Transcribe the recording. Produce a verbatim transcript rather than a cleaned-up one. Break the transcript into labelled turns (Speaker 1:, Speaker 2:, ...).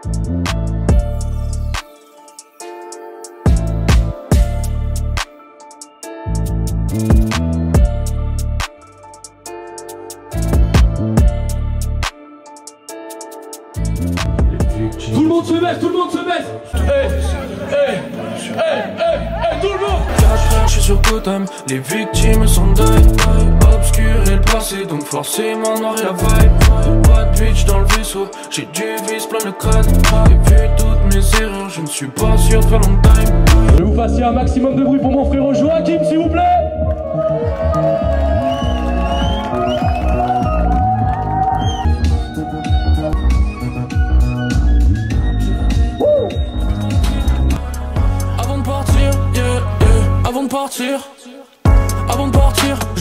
Speaker 1: Tout le monde se baisse, tout le monde se baisse. Hey, hey, hey, hey, hey, tout le monde.
Speaker 2: Quatre frères, je suis sur Gotham, les victimes sont deuil. Obscurer le passé, donc forcément noir et la vibe. Pas de bitch dans le vaisseau, j'ai du vice plein le crâne. J'ai vu toutes mes erreurs, je ne suis pas sûr de faire long time.
Speaker 1: Je vais vous fassiez un maximum de bruit pour mon frère Joachim, s'il vous plaît.
Speaker 2: Avant de partir, yeah, yeah, avant de partir, avant de partir,